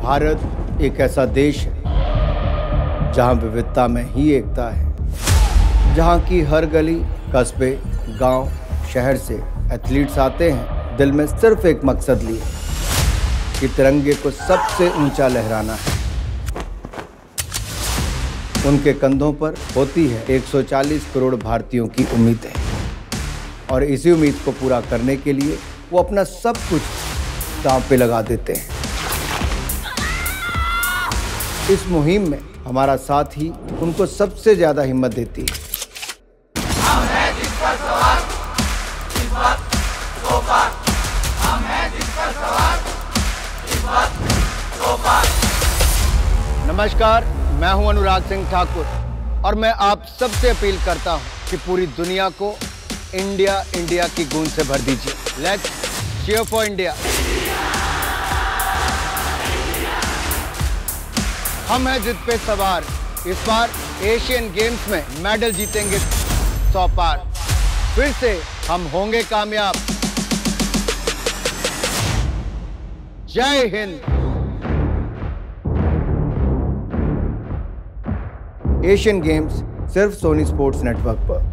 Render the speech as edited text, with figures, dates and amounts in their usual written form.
भारत एक ऐसा देश है जहां विविधता में ही एकता है, जहां की हर गली, कस्बे, गांव, शहर से एथलीट्स आते हैं दिल में सिर्फ एक मकसद लिए कि तिरंगे को सबसे ऊंचा लहराना है। उनके कंधों पर होती है 140 करोड़ भारतीयों की उम्मीदें और इसी उम्मीद को पूरा करने के लिए वो अपना सब कुछ दांव पे लगा देते हैं। इस मुहिम में हमारा साथ ही उनको सबसे ज्यादा हिम्मत देती है। हम हैं जिस पर सवार, इस वक्त दो पार। हम हैं जिस पर सवार, इस वक्त दो पार। नमस्कार, मैं हूं अनुराग सिंह ठाकुर और मैं आप सबसे अपील करता हूं कि पूरी दुनिया को इंडिया इंडिया की गूंज से भर दीजिए। Let's cheer for India. हम हैं जिद पे सवार। इस बार एशियन गेम्स में मेडल जीतेंगे 100 पार। फिर से हम होंगे कामयाब। जय हिंद। एशियन गेम्स सिर्फ सोनी स्पोर्ट्स नेटवर्क पर।